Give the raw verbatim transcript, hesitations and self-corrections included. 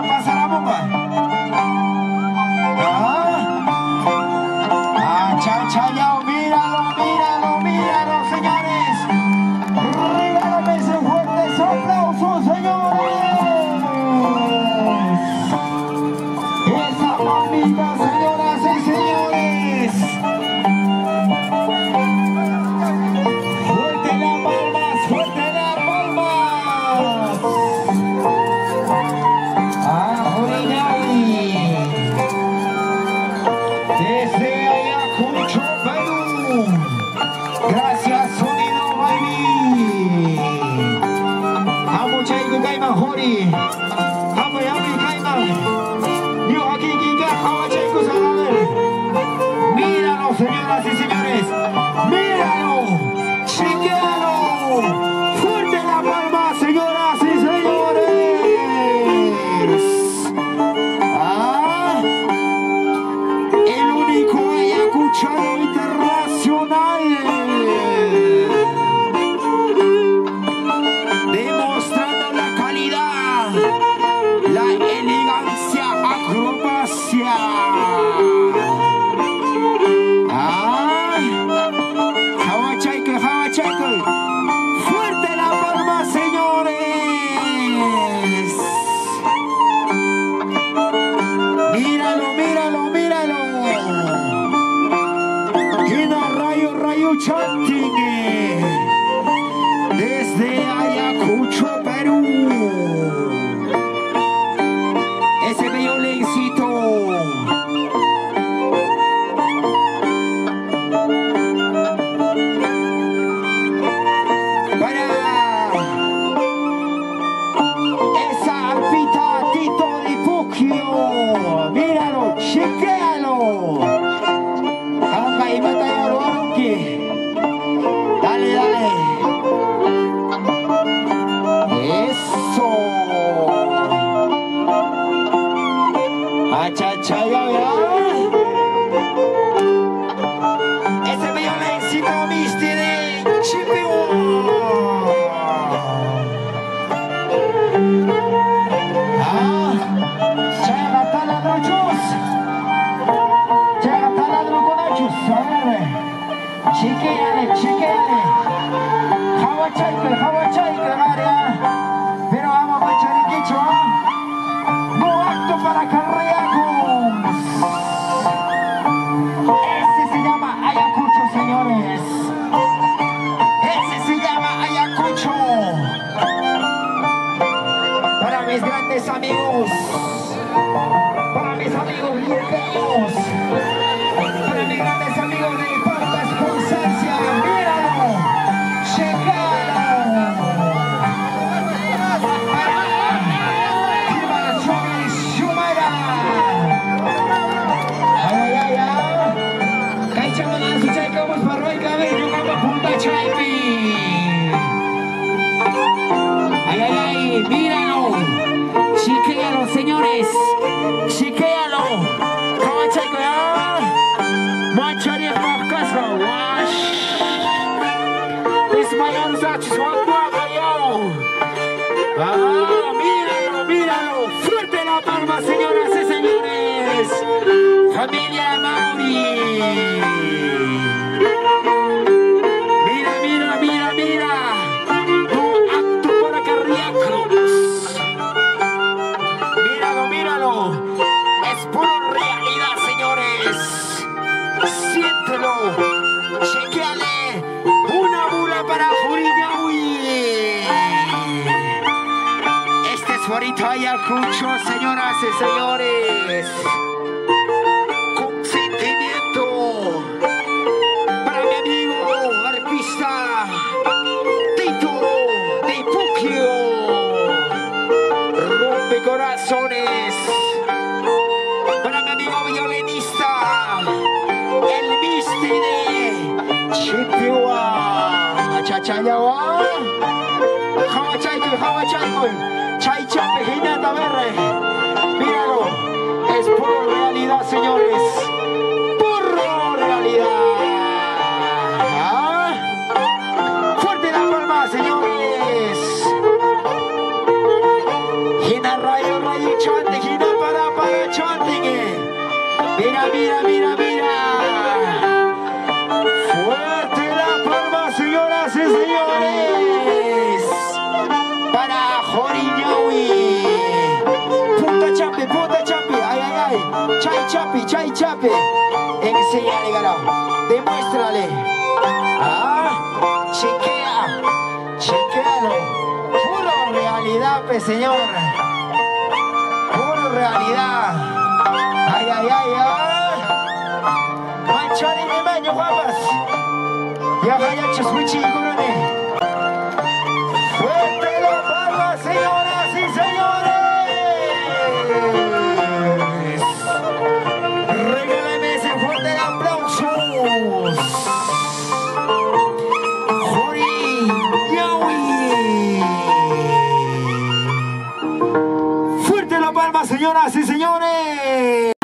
la pasa la bomba. Ah, ah, chachayao, míralo, míralo, míralo, señores. Regálame ese fuerte aplauso, señores. Esa mamita, señoras y señores. Fuerte las palmas, fuerte las palmas. Ah, Jorinay. Desde Ayacucho, Perú. Gracias, Sonido Baby. Amo Chaigo Kaiman Jori. Amo Yami Kaiman. Yo aquí Kika, Amo Chaigo Sanader. Míralo, señoras y señores. Míralo. Chequealo. Fuerte la palma, señoras y señores. Ah, el único ayacuchano internacional. Demostrando la calidad, la elegancia, acrobacia. Ah, Hawachaike, Hawachaike. Fuerte la palma, señores. Míralo, míralo, míralo. Queda Rayo, Rayo Chanting. Desde Ayacucho, Perú. Ese bello lencito. Para esa arpita Tito Di Pucchio. Míralo, chequéalo. Arranca y mata ya lo arranque. Dale, dale. Eso. Achachaya, ya. Ese bello lencito misti de Chipio. Ah, llega taladrochos. Llega taladroconachos. A ver, chiqueale, chiqueale. Hawachaike, Hawachaike, María. Pero vamos a echar el quichua. No acto para carreacos. Ese se llama Ayacucho, señores. Ese se llama Ayacucho. Para mis grandes amigos. Para mis amigos ligeros. Para mis grandes amigos de Pampas Constancia. Míralo. Checalo. Ay, ay, ay. Kaichama nasi chay kamus parway kami. Yung kama punta chay pi. Ay, ay, ay. Míralo. Chiquéalo, señores. Chiquéalo. Kawachay ko yan. Manchari Pakasra. Wash. This my own such is one kayo. Ah, míralo, míralo. Fuerte la palma, señoras y señores. Familia Mauri. Mira, mira, mira, mira. No acto para cardíacos. Míralo, míralo. Es pura realidad, señores. Siéntelo. Chequeale. Una bula para Juriñahui. Este es Juanito Ayacucho, señoras y señores. Con sentimiento. Para mi amigo arpista Tito Di Pucchio. Rompe corazones. Para mi amigo violinista, el misti de Chipua. Chachayawa. Hawachaike, Hawachaike. Chay chape, jinata verde. Míralo. Es pura realidad, señores. Pura realidad. ¿Ah? Fuerte la palma, señores. Gina rayo, rayo, chante, gina para, para, chante. Mira, mira, mira, mira. Fuerte la palma, señoras y señores. Para Joriñawi. Punta chape, punta chape. Ay, ay, ay. Chay chape, chay chape. Enséñale, garao. Demuéstrale. Ah, chequea. Chequealo. Puro realidad, pe señor. Puro realidad. Ay, ay, ay, ay. Manchari mi maño, guapas. Ya vaya chuswichi, gurune. Fuerte la palma, señoras y señores. Regálame ese fuerte aplauso. Fuerte la palma, señoras y señores.